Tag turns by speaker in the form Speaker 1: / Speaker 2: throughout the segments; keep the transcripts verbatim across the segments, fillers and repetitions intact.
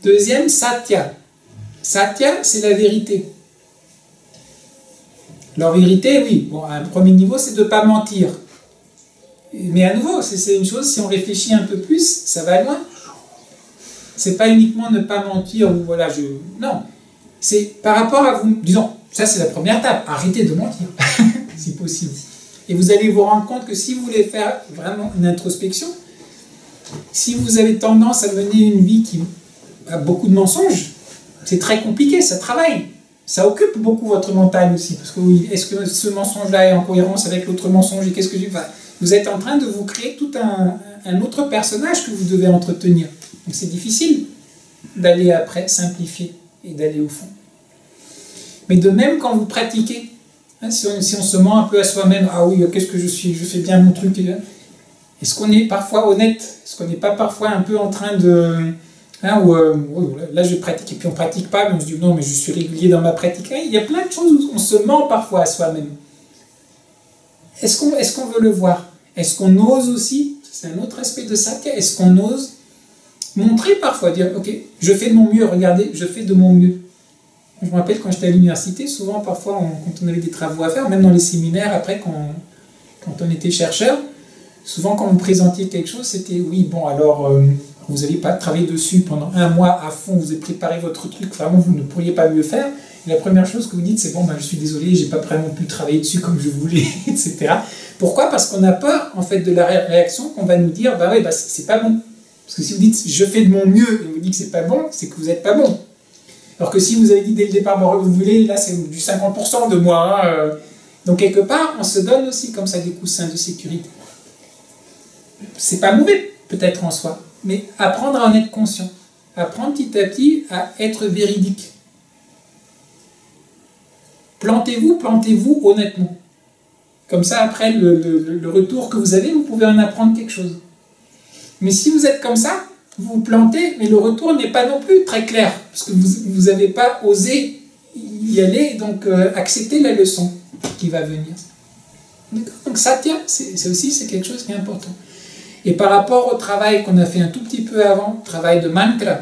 Speaker 1: Deuxième, Satya. Satya, c'est la vérité. Alors, vérité, oui, bon, à un premier niveau, c'est de ne pas mentir. Mais à nouveau, c'est une chose, si on réfléchit un peu plus, ça va loin. C'est pas uniquement ne pas mentir ou voilà, je. Non. C'est par rapport à vous. Disons, ça c'est la première étape. Arrêtez de mentir, si possible. Et vous allez vous rendre compte que si vous voulez faire vraiment une introspection, si vous avez tendance à mener une vie qui a beaucoup de mensonges, c'est très compliqué, ça travaille. Ça occupe beaucoup votre mental aussi. Parce que oui, est-ce que ce mensonge-là est en cohérence avec l'autre mensonge et qu'est-ce que je. Enfin, vous êtes en train de vous créer tout un, un autre personnage que vous devez entretenir. Donc c'est difficile d'aller après simplifier et d'aller au fond. Mais de même quand vous pratiquez, hein, si, on, si on se ment un peu à soi-même, ah oui, qu'est-ce que je suis, je fais bien mon truc. Est-ce qu'on est parfois honnête? Est-ce qu'on n'est pas parfois un peu en train de... Hein, où, euh, là je pratique et puis on ne pratique pas, mais on se dit non mais je suis régulier dans ma pratique. Il y a plein de choses où on se ment parfois à soi-même. Est-ce qu'on est-ce qu'on veut le voir? Est-ce qu'on ose aussi? C'est un autre aspect de ça. Est-ce qu'on ose montrer parfois, dire ok, je fais de mon mieux, regardez, je fais de mon mieux. Je me rappelle quand j'étais à l'université, souvent parfois on, quand on avait des travaux à faire, même dans les séminaires après quand, quand on était chercheur, souvent quand on présentait quelque chose, c'était oui bon alors euh, vous n'avez pas travaillé dessus pendant un mois à fond, vous avez préparé votre truc, vraiment vous ne pourriez pas mieux faire. Et la première chose que vous dites c'est bon ben, je suis désolé, j'ai pas vraiment pu travailler dessus comme je voulais, et cetera. Pourquoi? Parce qu'on a peur en fait de la réaction qu'on va nous dire bah oui bah c'est pas bon. Parce que si vous dites je fais de mon mieux et vous dites que c'est pas bon, c'est que vous n'êtes pas bon. Alors que si vous avez dit dès le départ, bon, vous voulez, là c'est du cinquante pour cent de moi. Hein, euh. Donc quelque part, on se donne aussi comme ça des coussins de sécurité. C'est pas mauvais peut-être en soi, mais apprendre à en être conscient. Apprendre petit à petit à être véridique. Plantez-vous, plantez-vous honnêtement. Comme ça, après le, le, le retour que vous avez, vous pouvez en apprendre quelque chose. Mais si vous êtes comme ça, vous vous plantez, mais le retour n'est pas non plus très clair, parce que vous n'avez pas osé y aller, donc euh, accepter la leçon qui va venir. Donc ça tient, c'est aussi c'est quelque chose qui est important. Et par rapport au travail qu'on a fait un tout petit peu avant, travail de mantra,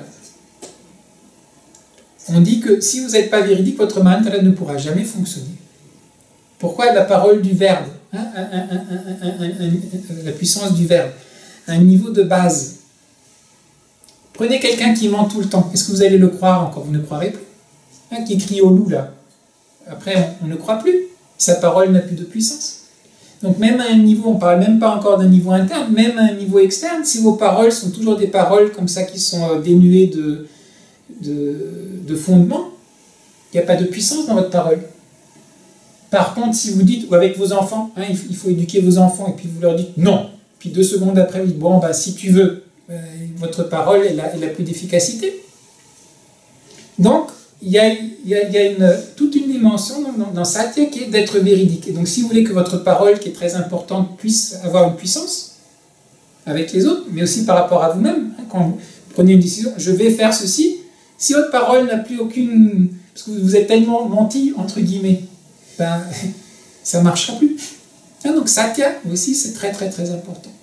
Speaker 1: on dit que si vous n'êtes pas véridique, votre mantra ne pourra jamais fonctionner. Pourquoi? La parole du verbe, hein, un, un, un, un, un, la puissance du verbe, un niveau de base. Prenez quelqu'un qui ment tout le temps. Est-ce que vous allez le croire encore? Vous ne croirez plus. Hein, qui crie au loup, là. Après, on, on ne croit plus. Sa parole n'a plus de puissance. Donc même à un niveau, on ne parle même pas encore d'un niveau interne, même à un niveau externe, si vos paroles sont toujours des paroles comme ça qui sont dénuées de, de, de fondement, il n'y a pas de puissance dans votre parole. Par contre, si vous dites, ou avec vos enfants, hein, il faut éduquer vos enfants, et puis vous leur dites non, puis deux secondes après, vous dites, bon, bah, si tu veux, euh, votre parole, elle a, elle a plus d'efficacité. Donc, il y a, il y a, il y a une, toute une dimension dans, dans, dans Satya qui est d'être véridique. Et donc, si vous voulez que votre parole, qui est très importante, puisse avoir une puissance avec les autres, mais aussi par rapport à vous-même, hein, quand vous prenez une décision, je vais faire ceci, si votre parole n'a plus aucune... Parce que vous êtes tellement menti, entre guillemets, ben, ça ne marchera plus. Hein, donc, Satya aussi, c'est très, très, très important.